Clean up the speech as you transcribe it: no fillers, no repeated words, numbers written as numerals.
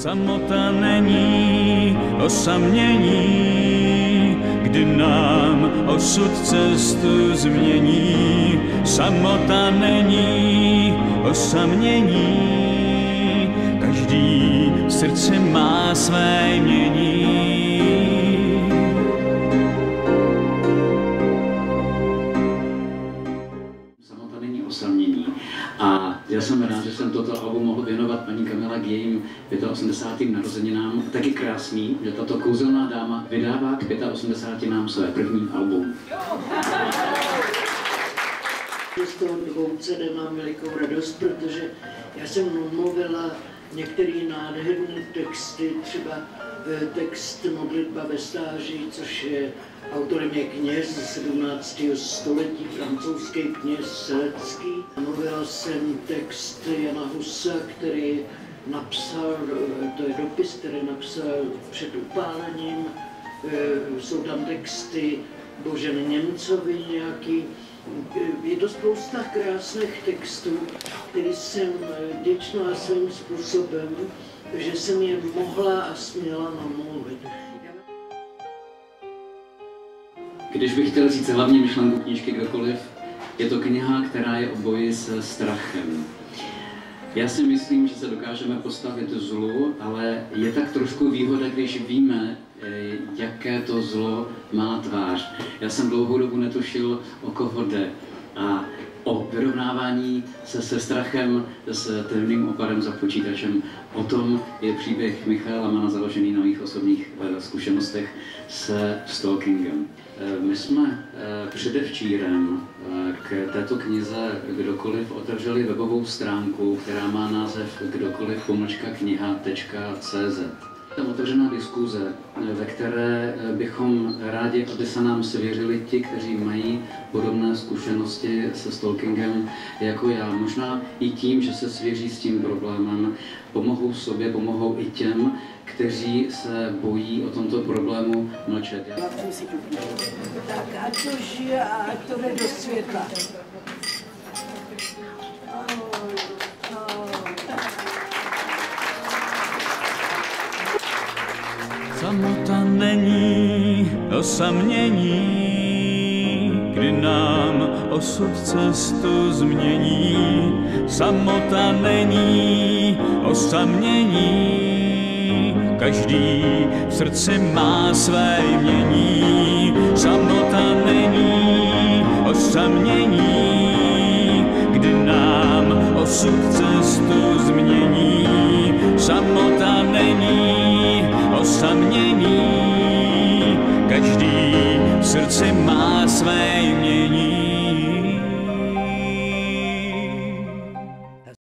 Samota není osamění, kdy nám osud cestu změní. Samota není osamění, každý v srdci má své jmění. Samota není osamění. A já jsem rád, že jsem toto album mohl věnovat paní Kamile k jejím 85. narozeninám. Taky krásný, že tato kouzelná dáma vydává k 85. své první album. Z toho dvou CD mám velikou radost, protože já jsem mluvila některé nádherné texty, třeba text Modlitba ve stáří, což je autorem je kněz ze 17. století, francouzský kněz Selecký. Mluvila jsem text Jana Husa, který napsal, to je dopis, který napsal před upálením. Jsou tam texty Boženy Němcovi nějaký. Je to spousta krásných textů, který jsem vděčná svým způsobem, že jsem je mohla a směla namluvit. Když bych chtěl říct hlavní myšlenku knížky Kdokoliv, je to kniha, která je o boji se strachem. Já si myslím, že se dokážeme postavit zlu, ale je tak trošku výhoda, když víme, jaké to zlo má tvář. Já jsem dlouhou dobu netušil, o koho jde. A o vyrovnávání se strachem, s temným opadem za počítačem. O tom je příběh Michaela Mana založený na mých osobních zkušenostech se stalkingem. My jsme předevčírem k této knize Kdokoliv otevřeli webovou stránku, která má název kdokoliv-kniha.cz. Tam otevřená diskuze, ve které bychom rádi, aby se nám svěřili ti, kteří mají podobné zkušenosti se stalkingem jako já. Možná i tím, že se svěří s tím problémem, pomohou sobě, pomohou i těm, kteří se bojí o tomto problému mlčet. Tak ať to žije a ať to jde do světla. Samota není osamění, kdy nám osud cestu změní. Samota není osamění, každý v srdci má své jmění. Samota není osamění, kdy nám osud cestu změní. Samota není osamění, každý v srdci má své jmění.